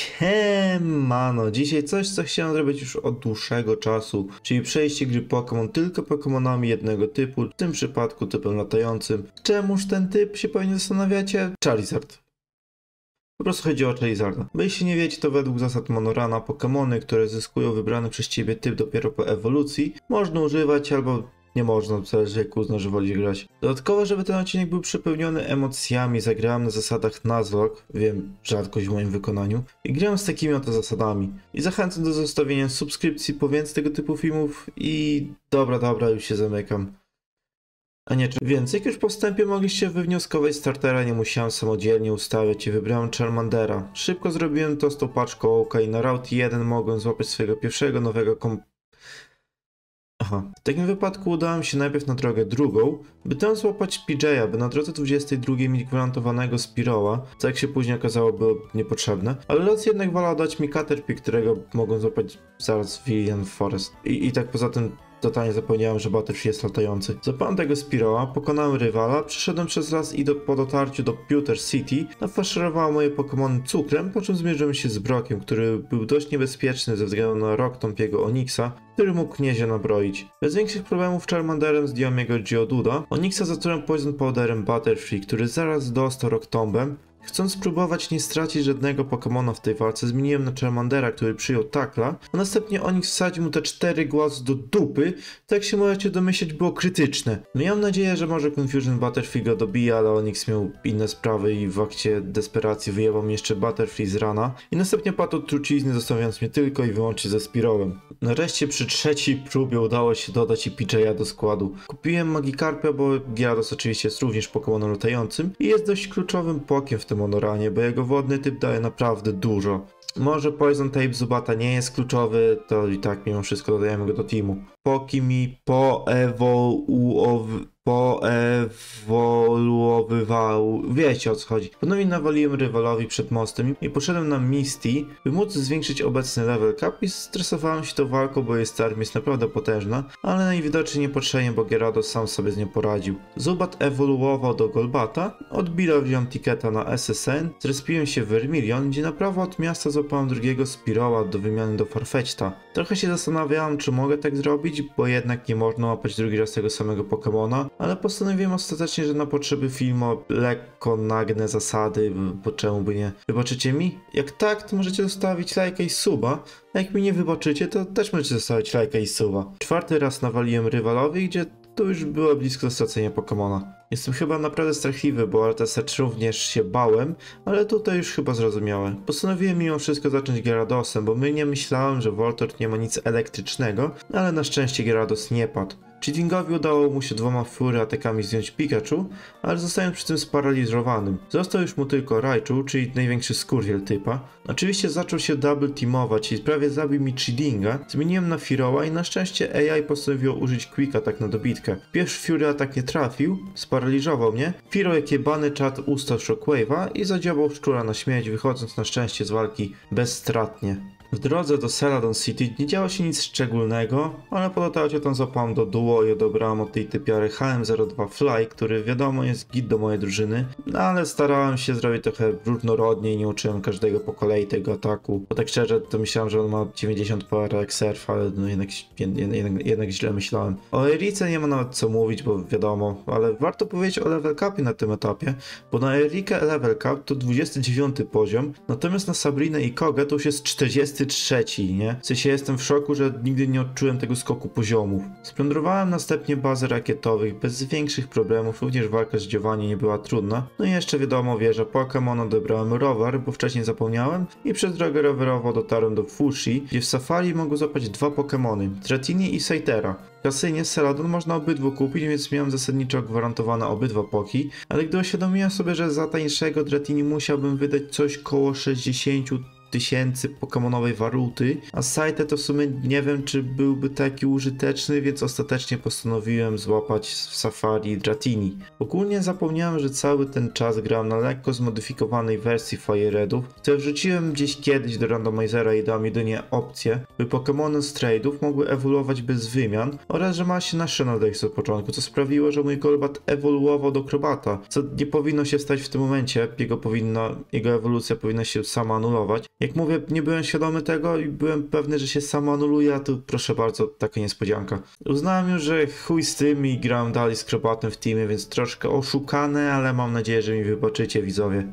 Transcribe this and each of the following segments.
Siemano, dzisiaj coś, co chciałem zrobić już od dłuższego czasu, czyli przejście gry Pokémon tylko Pokémonami jednego typu, w tym przypadku typem latającym. Czemuż ten typ, się pewnie zastanawiacie? Charizard. Po prostu chodzi o Charizarda. Bo jeśli nie wiecie, to według zasad Monorana Pokémony, które zyskują wybrany przez ciebie typ dopiero po ewolucji, można używać albo nie można, zależy jak uznasz, że woli grać. Dodatkowo, żeby ten odcinek był przepełniony emocjami, zagrałem na zasadach Nuzlocke, wiem, rzadkość w moim wykonaniu, i grałem z takimi oto zasadami. I zachęcam do zostawienia subskrypcji po więcej tego typu filmów i dobra, już się zamykam. A nie, więc jak już po wstępie mogliście wywnioskować startera, nie musiałem samodzielnie ustawiać i wybrałem Charmandera. Szybko zrobiłem to z tą paczką oka i na Route 1 mogłem złapać swojego pierwszego nowego w takim wypadku udałem się najpierw na drogę drugą, by tam złapać PJ'a, by na drodze 22 mieć gwarantowanego Spearowa, co jak się później okazało było niepotrzebne, ale los jednak wolał dać mi Caterpie, którego mogłem złapać zaraz w Viridian Forest. I tak poza tym totalnie zapomniałem, że Butterfree jest latający. Złapałem tego Spearowa, pokonałem rywala, przeszedłem przez las i po dotarciu do Pewter City nafaszerowałem moje Pokémony cukrem, po czym zmierzyłem się z Brockiem, który był dość niebezpieczny ze względu na Rocktompiego Onyxa, który mógł kniezie nabroić. Bez większych problemów Charmanderem zdjąłem jego Geoduda, Onyxa zatrułem Poison Powderem Butterfree, który zaraz dostał Rocktombem. Chcąc spróbować nie stracić żadnego Pokemona w tej walce, zmieniłem na Charmandera, który przyjął Tackla, a następnie Onix wsadził mu te 4 głosy do dupy, to jak się możecie domyśleć było krytyczne. Miałem nadzieję, że może Confusion Butterfree go dobije, ale Onix miał inne sprawy i w akcie desperacji wyjebał mi jeszcze Butterfree z rana i następnie padł od trucizny, zostawiając mnie tylko i wyłącznie ze Spearowem. Nareszcie przy trzeciej próbie udało się dodać i PJ'a do składu. Kupiłem Magikarpia, bo Gyarados oczywiście jest również Pokemonem latającym i jest dość kluczowym pokiem w tym Monoranie, bo jego wodny typ daje naprawdę dużo. Może Poison Tape Zubata nie jest kluczowy, to i tak mimo wszystko dodajemy go do teamu. Poki mi poewoluowywał, wiecie o co chodzi. Ponownie nawaliłem rywalowi przed mostem i poszedłem na Misty, by móc zwiększyć obecny level cap i stresowałem się tą walką, bo jest armia jest naprawdę potężna, ale najwidoczniej niepotrzebnie, bo Gyarados sam sobie z nią poradził. Zubat ewoluował do Golbata, odbila wziąłem tiketa na SSN, zrespiłem się w Vermilion, gdzie na prawo od miasta złapałem drugiego Spearowa do wymiany do Farfetch'ta. Trochę się zastanawiałem, czy mogę tak zrobić, bo jednak nie można łapać drugi raz tego samego Pokemona, ale postanowiłem ostatecznie, że na potrzeby filmu lekko nagnę zasady, bo czemu by nie. Wybaczycie mi? Jak tak, to możecie zostawić lajka i suba, a jak mi nie wybaczycie, to też możecie zostawić lajka i suba. Czwarty raz nawaliłem rywalowi, gdzie to już było blisko stracenia Pokemona. Jestem chyba naprawdę strachliwy, bo Arteset również się bałem, ale tutaj już chyba zrozumiałem. Postanowiłem mimo wszystko zacząć Gyaradosem, bo nie myślałem, że Voltorb nie ma nic elektrycznego, ale na szczęście Gyarados nie padł. Cheatingowi udało mu się 2 fury atakami zdjąć Pikachu, ale zostając przy tym sparaliżowanym. Został już mu tylko Raichu, czyli największy skurwiel typa. Oczywiście zaczął się double teamować i prawie zabił mi Cheatinga. Zmieniłem na Firoła i na szczęście AI postanowiło użyć Quick Attack na dobitkę. Pierwszy Fury atak nie trafił, sparaliżował mnie. Firo jak jebany czat ustał Shockwave'a i zadziałał szczura na śmierć, wychodząc na szczęście z walki bezstratnie. W drodze do Celadon City nie działo się nic szczególnego, ale po dotarciu tam złapałem do duo i odebrałem od tej typiary HM02 Fly, który wiadomo jest git do mojej drużyny, ale starałem się zrobić trochę różnorodnie i nie uczyłem każdego po kolei tego ataku, bo tak szczerze to myślałem, że on ma 90 power jak surf, ale no jednak źle myślałem. O Erice nie ma nawet co mówić, bo wiadomo, ale warto powiedzieć o level capie na tym etapie, bo na Erikę level cap to 29 poziom, natomiast na Sabrinę i Kogę to już jest 43, nie? W sensie jestem w szoku, że nigdy nie odczułem tego skoku poziomów. Splądrowałem następnie bazę rakietowych bez większych problemów, również walka z Giovanni nie była trudna. No i jeszcze wiadomo wieża Pokémon, odebrałem rower, bo wcześniej zapomniałem i przez drogę rowerową dotarłem do Fushi, gdzie w safari mogę złapać 2 Pokémony, Dratini i Saitera. W kasynie Celadon można obydwu kupić, więc miałem zasadniczo gwarantowane obydwa poki, ale gdy uświadomiłem sobie, że za tańszego Dratini musiałbym wydać coś koło 60 tysięcy pokemonowej waluty, a Saite to w sumie nie wiem, czy byłby taki użyteczny, więc ostatecznie postanowiłem złapać w Safari Dratini. Ogólnie zapomniałem, że cały ten czas gram na lekko zmodyfikowanej wersji Fire Redów, które wrzuciłem gdzieś kiedyś do randomizera i dałem jedynie opcję, by Pokemony z trade'ów mogły ewoluować bez wymian oraz, że ma się National Dex od początku, co sprawiło, że mój Golbat ewoluował do Krobata, co nie powinno się stać w tym momencie, jego ewolucja powinna się sama anulować. Jak mówię, nie byłem świadomy tego i byłem pewny, że się samo anuluje, a tu proszę bardzo, taka niespodzianka. Uznałem już, że chuj z tym i grałem dalej z Krobatem w teamie, więc troszkę oszukane, ale mam nadzieję, że mi wybaczycie, widzowie.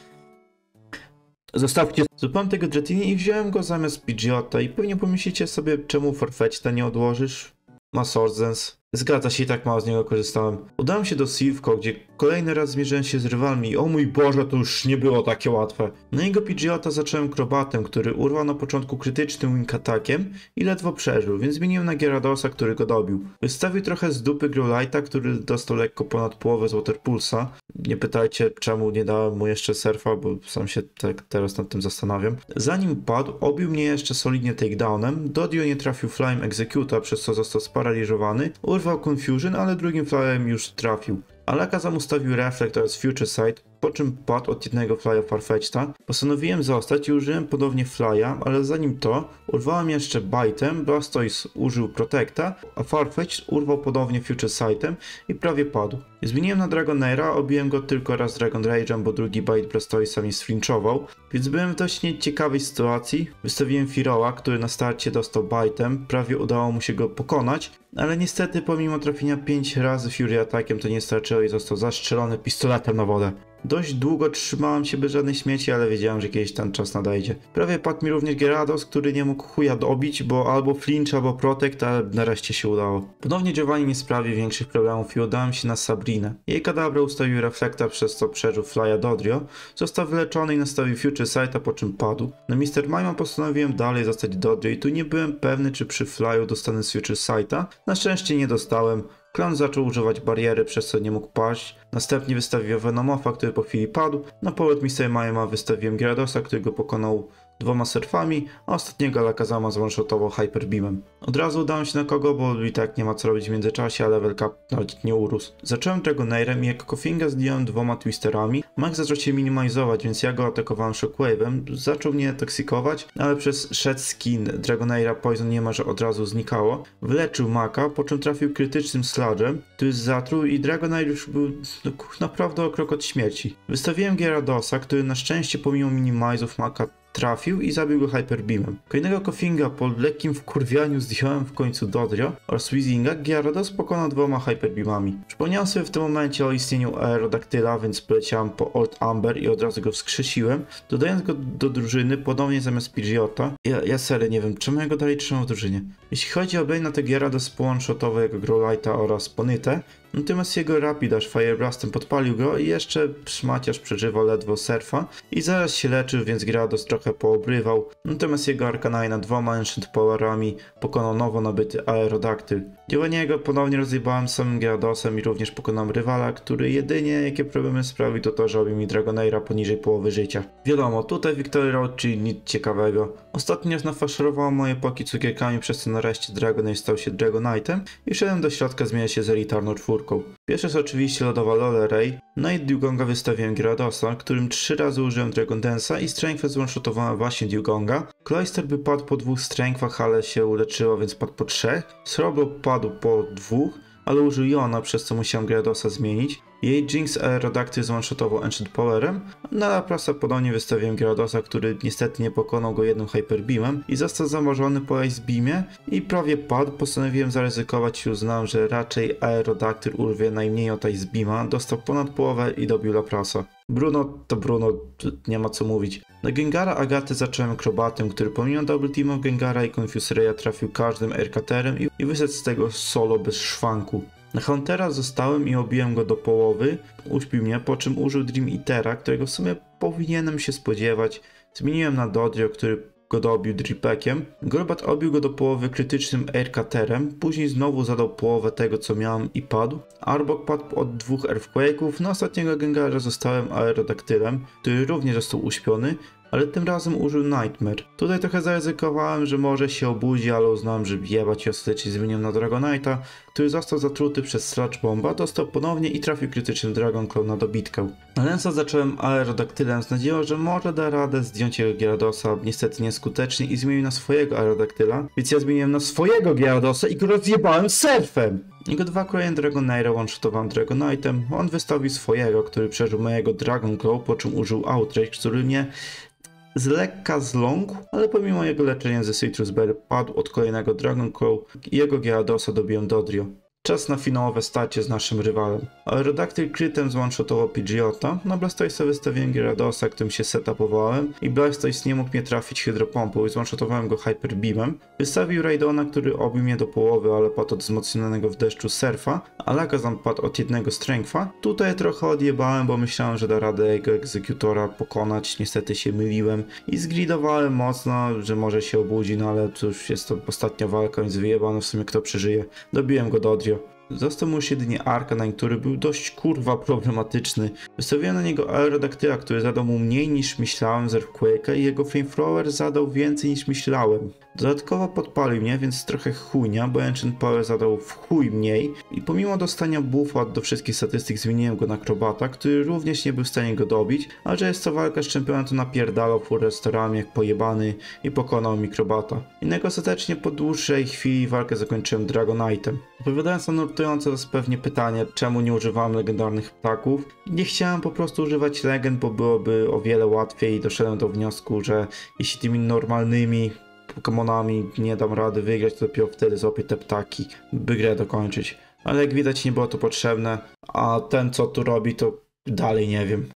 Zostawcie. Zupełnie tego Dratini i wziąłem go zamiast Pidgeotto i pewnie pomyślicie sobie, czemu Farfetch'ta nie odłożysz? Ma Swords Dance. Zgadza się, i tak mało z niego korzystałem. Udałem się do Silphco, gdzie kolejny raz zmierzyłem się z rywalmi. O mój Boże, to już nie było takie łatwe. Na jego Pidgeotto zacząłem Krobatem, który urwał na początku krytycznym wing atakiem i ledwo przeżył, więc zmieniłem na Gyaradosa, który go dobił. Wystawił trochę z dupy Growlite'a, który dostał lekko ponad połowę z Waterpulsa. Nie pytajcie, czemu nie dałem mu jeszcze surfa, bo sam się tak teraz nad tym zastanawiam. Zanim padł, obił mnie jeszcze solidnie takedownem. Dodio nie trafił Fly'em Executa, przez co został sparaliżowany. Urwał Confusion, ale drugim Fly'em już trafił. Alakazam ustawił Reflect oraz Future Sight, po czym padł od jednego Fly'a Farfetch'ta. Postanowiłem zostać i użyłem ponownie Fly'a, ale zanim to urwałem jeszcze Bite'em, Blastoise użył Protecta, a Farfetch urwał ponownie Future Sightem i prawie padł. Zmieniłem na Dragonaira, obiłem go tylko raz Dragon Rage'em, bo drugi Bite Blastoise'a mi sflinchował, więc byłem w dość nieciekawej sytuacji. Wystawiłem Firoła, który na starcie dostał Bite'em, prawie udało mu się go pokonać, ale niestety pomimo trafienia 5 razy Fury atakiem to nie starczyło i został zastrzelony pistoletem na wodę. Dość długo trzymałem się bez żadnej śmieci, ale wiedziałem, że kiedyś ten czas nadejdzie. Prawie padł mi również Gyarados, który nie mógł chuja dobić, bo albo flinch, albo protect, ale nareszcie się udało. Ponownie Giovanni nie sprawił większych problemów i udałem się na Sabrinę. Jej Kadabra ustawił Reflekta, przez co przeżył Fly'a Dodrio, został wyleczony i nastawił Future Sighta, po czym padł. Na Mr. Mime postanowiłem dalej zostać Dodrio i tu nie byłem pewny, czy przy Fly'u dostanę z Future Sighta. Na szczęście nie dostałem. Klon zaczął używać bariery, przez co nie mógł paść. Następnie wystawiłem Venomofa, który po chwili padł. Na powrót Mr. Mima wystawiłem Gyaradosa, który go pokonał 2 surfami, a ostatniego Alakazama one-shotował Hyper Beamem. Od razu udałem się na kogo, bo i tak nie ma co robić w międzyczasie, a level cap nawet nie urósł. Zacząłem Dragonairem i jako Kofinga zdjąłem 2 Twisterami. Max zaczął się minimalizować, więc ja go atakowałem Shockwave'em. Zaczął mnie toksikować, ale przez Shed Skin Dragonaira Poison niemalże od razu znikało. Wyleczył Maka, po czym trafił krytycznym Sludge'em, który zatruł i Dragonair już był naprawdę o krok od śmierci. Wystawiłem Gyaradosa, który na szczęście pomimo minimalizów Maka trafił i zabił go Hyper Beamem. Kolejnego Kofinga po lekkim wkurwianiu zdjąłem w końcu Dodrio oraz Weezinga. Gyarados pokonał 2 Hyper Beamami. Przypomniałem sobie w tym momencie o istnieniu Aerodactyla, więc poleciałem po Old Amber i od razu go wskrzesiłem, dodając go do drużyny ponownie zamiast Pidgeotto. Ja serio nie wiem, czemu ja go dalej trzymam w drużynie. Jeśli chodzi o Blaina, to Gyarados połączotował jego Growlite'a oraz Ponytę, natomiast jego Rapidash Fire Blastem podpalił go i jeszcze szmaciarz przeżywał ledwo surfa i zaraz się leczył, więc Gyarados trochę poobrywał, natomiast jego Arcanine 2 Ancient Powerami pokonał nowo nabyty Aerodactyl. Dzięki niego ponownie rozjebałem samym Gyaradosem i również pokonałem rywala, który jedynie jakie problemy sprawił to, że robił mi Dragonaira poniżej połowy życia. Wiadomo, tutaj Victory Road, czyli nic ciekawego. Ostatnio nafaszerowałem moje poki cukierkami, przez co nareszcie Dragonair stał się Dragonite'em i wszedłem do środka zmieniać się z elitarną 4. Pierwszy jest oczywiście lodowa Loleray, no i Dewgonga wystawiłem Gyaradosa, którym 3 razy użyłem Dragon Dance'a i Strength zone-shotowałem właśnie Dewgonga. Cloyster by padł po 2 Strength'ach, ale się uleczyło, więc padł po 3. Sroblo padł po 2, ale użył Jona, przez co musiałem Gyaradosa zmienić. Jej Jinx Aerodactyl zone-shotował Ancient Powerem, na Laprasa ponownie wystawiłem Gyaradosa, który niestety nie pokonał go jednym Hyper Beamem i został zamorzony po Ice Beamie i prawie padł. Postanowiłem zaryzykować i uznałem, że raczej Aerodactyl urwie najmniej od Ice Beama, dostał ponad połowę i dobił Laprasa. Bruno to Bruno, nie ma co mówić. Na Gengara Agaty zacząłem Krobatem, który pomimo double teamów Gengara i Confuse Raya trafił każdym Aircutterem i wyszedł z tego solo bez szwanku. Na Huntera zostałem i obiłem go do połowy, uśpił mnie, po czym użył Dream Eatera, którego w sumie powinienem się spodziewać. Zmieniłem na Dodrio, który go dobił Dripekiem. Golbat obił go do połowy krytycznym Aircutterem, później znowu zadał połowę tego, co miałem i padł. Arbok padł od 2 Earthquake'ów, na ostatniego Gengara zostałem Aerodaktylem, który również został uśpiony, ale tym razem użył Nightmare. Tutaj trochę zaryzykowałem, że może się obudzi, ale uznałem, że jebać i ostatecznie zmieniłem na Dragonite'a, który został zatruty przez Sludge Bomba, dostał ponownie i trafił krytycznym Dragon Claw na dobitkę. Na Lensa zacząłem Aerodaktylem z nadzieją, że może da radę zdjąć jego Gyaradosa, niestety nieskutecznie i zmienił na swojego Aerodaktyla, więc ja zmieniłem na swojego Gyaradosa i go rozjebałem surfem! Jego 2 kolejne Dragonaira one-shotowałem Dragonite'em, on wystawił swojego, który przeżył mojego Dragon Claw, po czym użył Outrage, który mnie z lekka zląkł, ale pomimo jego leczenia ze Citrus Berry padł od kolejnego Dragon Claw i jego Gyaradosa dobiłem Dodrio. Czas na finałowe starcie z naszym rywalem. Aerodactyl krytem zone-shotował Pidgeota, na Blastoise wystawiłem Gyaradosa, którym się setupowałem i Blastoise nie mógł mnie trafić hydropompą i zone-shotowałem go Hyper Beamem. Wystawił Raidona, który obił mnie do połowy, ale padł od wzmocnionego w deszczu Surfa, a Lakazam padł od jednego Strengtha. Tutaj trochę odjebałem, bo myślałem, że da radę jego egzekutora pokonać, niestety się myliłem i zgridowałem mocno, że może się obudzi, no ale cóż, jest to ostatnia walka, więc wyjebano w sumie kto przeżyje. Dobiłem go Dodrio. Został mu już jedynie Arcanine, który był dość kurwa problematyczny. Wystawiłem na niego Aerodactyla, który zadał mu mniej niż myślałem z Earthquake'a i jego Flamethrower zadał więcej niż myślałem. Dodatkowo podpalił mnie, więc trochę chujnia, bo Ancient Power zadał w chuj mniej i pomimo dostania buffa do wszystkich statystyk zmieniłem go na Krobata, który również nie był w stanie go dobić, a że jest to walka z czempionem, to napierdalał furrestorami jak pojebany i pokonał mi Krobata. Innego ostatecznie po dłuższej chwili walkę zakończyłem Dragonite'em. Odpowiadając na nurtujące pewnie pytanie, czemu nie używałem legendarnych ptaków, nie chciałem po prostu używać legend, bo byłoby o wiele łatwiej i doszedłem do wniosku, że jeśli tymi normalnymi Pokemonami nie dam rady wygrać, to dopiero wtedy złapię te ptaki, by grę dokończyć. Ale jak widać nie było to potrzebne, a ten co tu robi to dalej nie wiem.